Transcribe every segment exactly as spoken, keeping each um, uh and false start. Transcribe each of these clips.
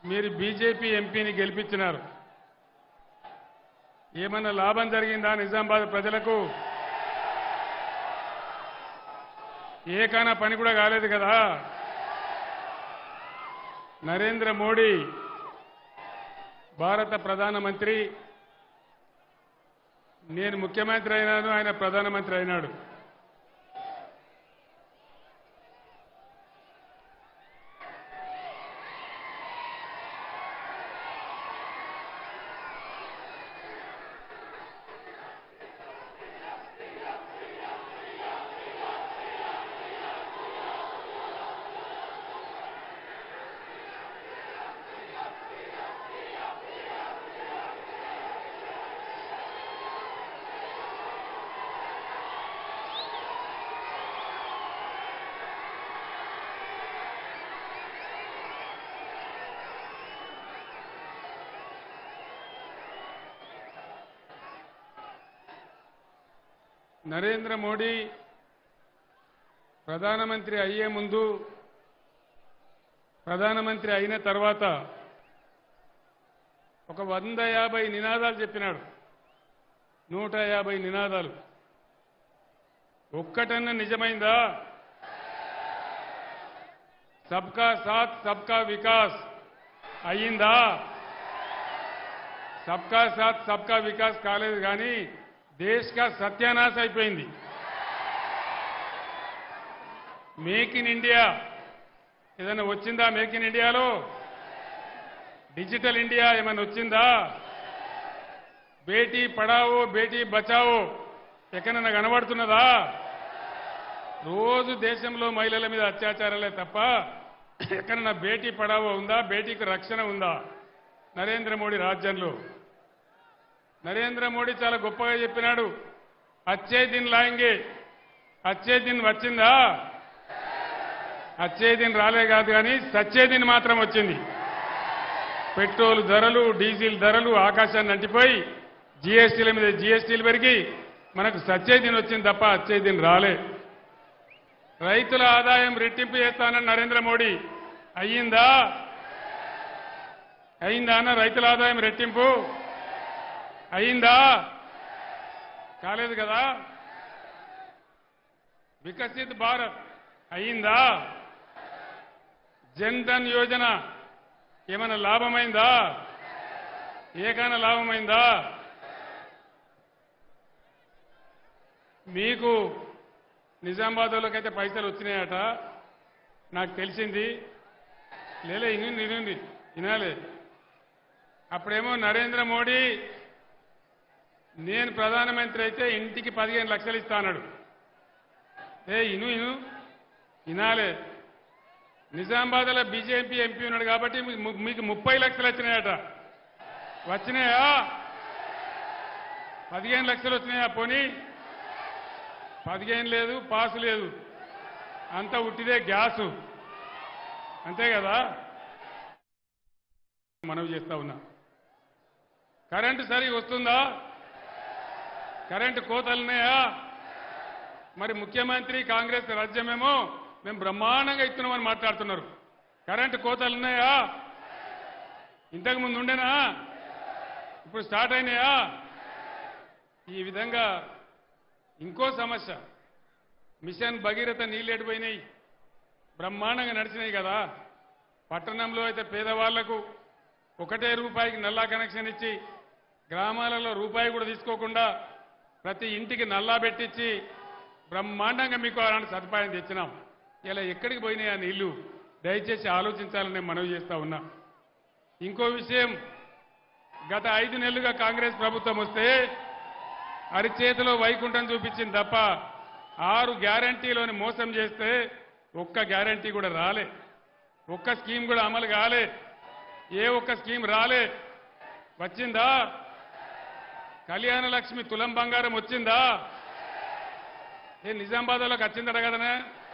మీరు బీజేపీ ఎంపీని గెలిపించినారు. ఏమన్నా లాభం జరిగిందా నిజామాబాద్ ప్రజలకు? ఏకైనా పని కూడా కాలేదు కదా. నరేంద్ర మోడీ భారత ప్రధానమంత్రి, నేను ముఖ్యమంత్రి అయినాను, ఆయన ప్రధానమంత్రి అయినాడు. నరేంద్ర మోడీ ప్రధానమంత్రి అయ్యే ముందు, ప్రధానమంత్రి అయిన తర్వాత ఒక వంద యాభై నినాదాలు చెప్పినాడు. నూట యాభై నినాదాలు. ఒక్కటన్నా నిజమైందా? సబ్కా సాత్ సబ్కా వికాస్ అయ్యిందా? సబ్కా సాత్ సబ్కా వికాస్ కాలేదు కానీ దేశ్ కా సత్యానాశ అయిపోయింది. మేక్ ఇన్ ఇండియా ఏదైనా వచ్చిందా? మేక్ ఇన్ ఇండియాలో డిజిటల్ ఇండియా ఏమైనా వచ్చిందా? బేటీ పడావో బేటీ బచావో ఎక్కడైనా కనబడుతున్నదా? రోజు దేశంలో మహిళల మీద అత్యాచారాలే తప్ప ఎక్కడైనా బేటీ పడావో ఉందా? బేటీకి రక్షణ ఉందా నరేంద్ర మోడీ రాజ్యంలో? నరేంద్ర మోడీ చాలా గొప్పగా చెప్పినాడు, అచ్చే దిన్ లాయింగే. అచ్చే దిన్ వచ్చిందా? అచ్చే దిన్ రాలే కాదు కానీ సచ్చే దిన్ మాత్రం వచ్చింది. పెట్రోల్ ధరలు, డీజిల్ ధరలు ఆకాశాన్ని అంటిపోయి జీఎస్టీల మీద జీఎస్టీలు పెరిగి మనకు సచ్చే దిన్ వచ్చింది తప్ప అచ్చే దిన్ రాలే. రైతుల ఆదాయం రెట్టింపు చేస్తానని నరేంద్ర మోడీ అయ్యిందా? అయిందా అన్న? రైతుల ఆదాయం రెట్టింపు అయిందా? కాలేదు కదా. వికసిత్ భారత్ అయిందా? జన్ ధన్ యోజన ఏమైనా లాభమైందా? ఏకైనా లాభమైందా? మీకు నిజామాబాద్లోకైతే పైసలు వచ్చినాయట నాకు తెలిసింది. లేలే ఇను నినుంది వినాలే. అప్పుడేమో నరేంద్ర మోడీ నేను ప్రధానమంత్రి అయితే ఇంటికి పదిహేను లక్షలు ఇస్తాడు. ఏ ఇను ఇను వినాలే. నిజామాబాద్లో బీజేపీ ఎంపీ ఉన్నాడు కాబట్టి మీకు ముప్పై లక్షలు వచ్చినాయట. వచ్చినాయా? పదిహేను లక్షలు వచ్చినాయా? పోనీ పదిహేను లేదు, పాసు లేదు, అంతా ఉట్టిదే గ్యాసు, అంతే కదా. మనవి చేస్తా ఉన్నా. కరెంటు సరిగా వస్తుందా? కరెంటు కోతలున్నాయా? మరి ముఖ్యమంత్రి కాంగ్రెస్ రాజ్యమేమో మేము బ్రహ్మాండంగా ఇస్తున్నామని మాట్లాడుతున్నారు. కరెంటు కోతలున్నాయా? ఇంతకు ముందు ఉండేనా? ఇప్పుడు స్టార్ట్ అయినాయా? ఈ విధంగా ఇంకో సమస్య, మిషన్ భగీరథ నీళ్ళు ఎడిపోయినాయి, బ్రహ్మాండంగా నడిచినాయి కదా. పట్టణంలో అయితే పేదవాళ్లకు ఒకటే రూపాయికి నల్లా కనెక్షన్ ఇచ్చి, గ్రామాలలో రూపాయి కూడా తీసుకోకుండా ప్రతి ఇంటికి నల్లా పెట్టించి బ్రహ్మాండంగా మీకు అలాంటి సదుపాయం తెచ్చినాం. ఇలా ఎక్కడికి పోయినాయి ఆ నీళ్లు? దయచేసి ఆలోచించాలని మనవి చేస్తా ఉన్నా. ఇంకో విషయం, గత ఐదు నెలలుగా కాంగ్రెస్ ప్రభుత్వం వస్తే అరిచేతిలో వైకుంఠం చూపించింది తప్ప ఆరు గ్యారంటీలోని మోసం చేస్తే ఒక్క గ్యారంటీ కూడా రాలే, ఒక్క స్కీమ్ కూడా అమలు కాలే, ఏ ఒక్క స్కీమ్ రాలే. వచ్చిందా? కళ్యాణ లక్ష్మి తులం బంగారం వచ్చిందా? ఏ నిజామాబాద్లోకి వచ్చిందట కదనే?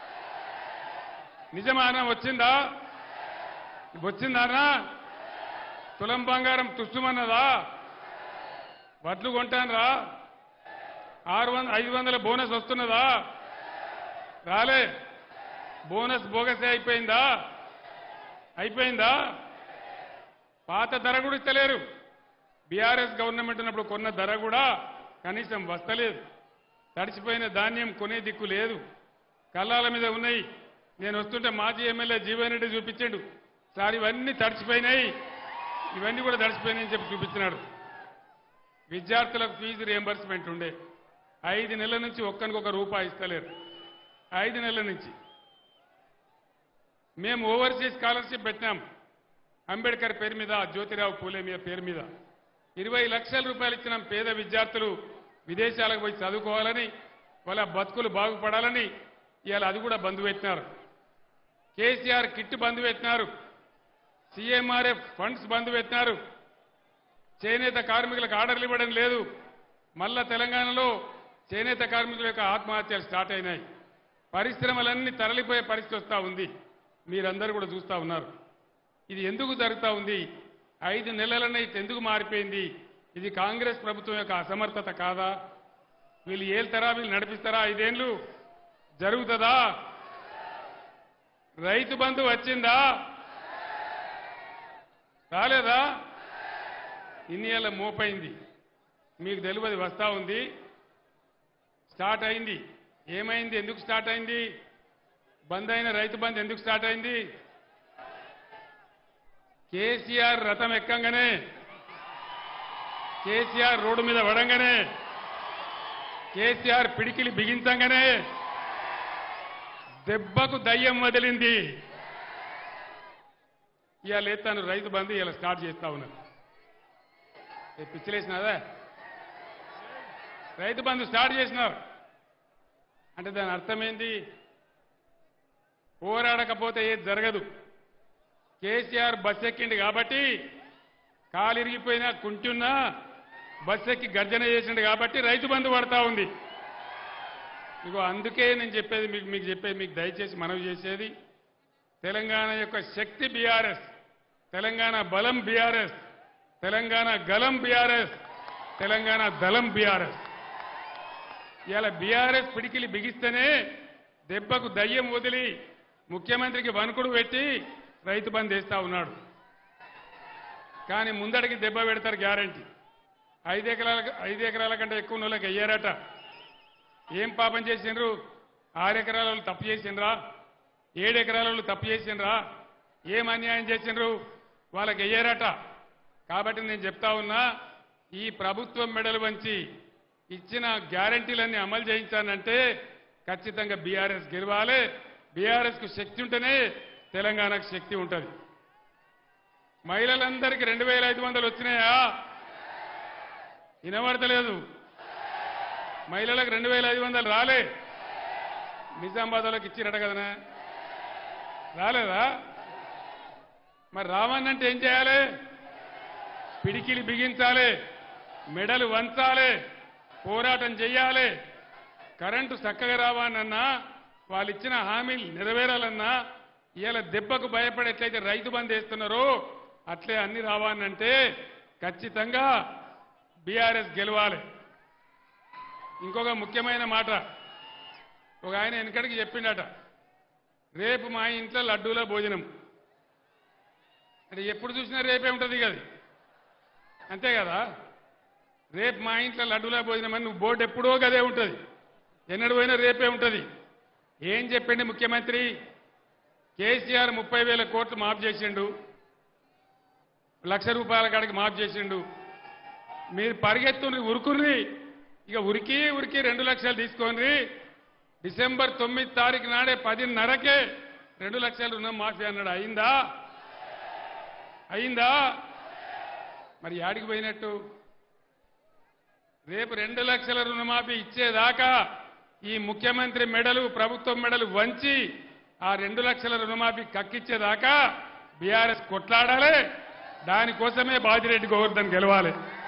నిజమానా? వచ్చిందా? వచ్చిందానా? తులం బంగారం తుస్సుమన్నదా? వడ్లు కొంటానరా? ఆరు వంద ఐదు వందల బోనస్ వస్తున్నదా? రాలే. బోనస్ బోగసే అయిపోయిందా? అయిపోయిందా? పాత ధర కూడా ఇస్తలేరు. బీఆర్ఎస్ గవర్నమెంట్ ఉన్నప్పుడు కొన్న ధర కూడా కనీసం వస్తలేదు. తడిసిపోయిన ధాన్యం కొనే దిక్కు లేదు. కళ్ళాల మీద ఉన్నాయి. నేను వస్తుంటే మాజీ ఎమ్మెల్యే జీవన్ రెడ్డి చూపించాడు, సార్ ఇవన్నీ తడిసిపోయినాయి, ఇవన్నీ కూడా తడిసిపోయినాయని చెప్పి చూపించినాడు. విద్యార్థులకు ఫీజు రియంబర్స్మెంట్ ఉండే ఐదు నెలల నుంచి ఒక్కనికొక రూపాయి ఇస్తలేరు. ఐదు నెలల నుంచి మేము ఓవర్సీస్ స్కాలర్షిప్ పెట్టినాం. అంబేద్కర్ పేరు మీద, జ్యోతిరావు పూలే మీద పేరు మీద ఇరవై లక్షల రూపాయలు ఇచ్చినాం. పేద విద్యార్థులు విదేశాలకు పోయి చదువుకోవాలని, వాళ్ళ బతుకులు బాగుపడాలని ఇవాళ అది కూడా బంద్ పెట్టినారు. కేసీఆర్ కిట్ బంద్ పెట్టినారు. సీఎంఆర్ఎఫ్ ఫండ్స్ బంద్ పెట్టినారు. చేనేత కార్మికులకు ఆర్డర్లు ఇవ్వడం లేదు. మళ్ళా తెలంగాణలో చేనేత కార్మికుల యొక్క ఆత్మహత్యలు స్టార్ట్ అయినాయి. పరిశ్రమలన్నీ తరలిపోయే పరిస్థితి వస్తూ ఉంది. మీరందరూ కూడా చూస్తూ ఉన్నారు. ఇది ఎందుకు జరుగుతూ ఉంది? ఐదు నెలలనే ఎందుకు మారిపోయింది? ఇది కాంగ్రెస్ ప్రభుత్వం యొక్క అసమర్థత కాదా? వీళ్ళు ఏళ్తారా? వీళ్ళు నడిపిస్తారా? ఐదేళ్లు జరుగుతుందా? రైతు బంధు వచ్చిందా? రాలేదా? ఇన్ని ఏళ్ళ మోపైంది. మీకు తెలియదు, వస్తా ఉంది, స్టార్ట్ అయింది. ఏమైంది? ఎందుకు స్టార్ట్ అయింది? బంద్ అయిన రైతు బంధు ఎందుకు స్టార్ట్ అయింది? కేసీఆర్ రథం ఎక్కంగానే, కేసీఆర్ రోడ్డు మీద పడంగానే, కేసీఆర్ పిడికిలి బిగించంగానే దెబ్బకు దయ్యం వదిలింది. ఇవాళ ఎత్తాను రైతు బంధు ఇలా స్టార్ట్ చేస్తా ఉన్నాను. పిచ్చిలేసినాదా? రైతు బంధు స్టార్ట్ చేసినారు అంటే దాని అర్థమైంది, పోరాడకపోతే ఏది జరగదు. కేసీఆర్ బస్ ఎక్కింది కాబట్టి, కాలిరిగిపోయినా కుంటున్నా బస్ ఎక్కి గర్జన చేసిండు కాబట్టి రైతు బంధు పడతా ఉంది. ఇగో అందుకే నేను చెప్పేది మీకు మీకు చెప్పేది మీకు దయచేసి మనవి చేసేది, తెలంగాణ యొక్క శక్తి బీఆర్ఎస్, తెలంగాణ బలం బీఆర్ఎస్, తెలంగాణ గలం బీఆర్ఎస్, తెలంగాణ దళం బీఆర్ఎస్. ఇవాళ బీఆర్ఎస్ పిడికిలి బిగిస్తేనే దెబ్బకు దయ్యం వదిలి ముఖ్యమంత్రికి వణుకుడు పెట్టి రైతు బంధు వేస్తా ఉన్నాడు. కానీ ముందడికి దెబ్బ పెడతారు గ్యారంటీ. ఐదు ఎకరాల ఐదు ఎకరాల కంటే ఎక్కువ వాళ్ళకి అయ్యారట. ఏం పాపం చేసిండ్రు? ఆరు ఎకరాల వాళ్ళు తప్పు చేసిండ్రా? ఏడు ఎకరాల వాళ్ళు తప్పు చేసిండ్రా? ఏం అన్యాయం చేసిండ్రు? వాళ్ళకి అయ్యారట. కాబట్టి నేను చెప్తా ఉన్నా, ఈ ప్రభుత్వం మెడలు వంచి ఇచ్చిన గ్యారంటీలన్నీ అమలు చేయించానంటే ఖచ్చితంగా బీఆర్ఎస్ గెలవాలి. బీఆర్ఎస్ కు శక్తి ఉంటేనే తెలంగాణకు శక్తి ఉంటుంది. మహిళలందరికీ రెండు వేల ఐదు వందలు వచ్చినాయా? వినబడతలేదు. మహిళలకు రెండు వేల ఐదు వందలు రాలే. నిజామాబాద్ వాళ్ళకి ఇచ్చిరట కదనా? రాలేదా? మరి రావన్నంటే ఏం చేయాలి? పిడికిలి బిగించాలి, మెడలు వంచాలి, పోరాటం చెయ్యాలి. కరెంటు చక్కగా రావాలన్నా, వాళ్ళు ఇచ్చిన హామీలు నెరవేరాలన్నా, ఇవాళ దెబ్బకు భయపడి ఎట్లయితే రైతు బంధు వేస్తున్నారో అట్లే అన్ని రావాలంటే ఖచ్చితంగా బీఆర్ఎస్ గెలవాలి. ఇంకొక ముఖ్యమైన మాట, ఒక ఆయన వెనకడికి చెప్పిండట, రేపు మా ఇంట్లో లడ్డూల భోజనం అంటే ఎప్పుడు చూసినా రేపే ఉంటుంది కదా, అంతే కదా? రేపు మా ఇంట్లో లడ్డూల భోజనం అని నువ్వు బోర్డు ఎప్పుడో గదే ఉంటుంది, ఎన్నడు పోయినా రేపే ఉంటుంది. ఏం చెప్పిండి ముఖ్యమంత్రి? కేసీఆర్ ముప్పై వేల కోట్లు మాఫ్ చేసిండు, లక్ష రూపాయల కాడికి మాఫ్ చేసిండు. మీరు పరిగెత్తుని ఉరుకుని, ఇక ఉరికి ఉరికి రెండు లక్షలు తీసుకోండి. డిసెంబర్ తొమ్మిది తారీఖు నాడే పదిన్నరకే రెండు లక్షలు రుణం మాఫీ అన్నాడు. అయిందా? అయిందా? మరి యాడికి పోయినట్టు? రేపు రెండు లక్షల రుణమాఫీ ఇచ్చేదాకా ఈ ముఖ్యమంత్రి మెడలు, ప్రభుత్వం మెడలు వంచి ఆ రెండు లక్షల రుణమాఫీ కక్కిచ్చేదాకా బీఆర్ఎస్ కొట్లాడాలి. దానికోసమే బాజిరెడ్డి గోవర్ధన్ గెలవాలి.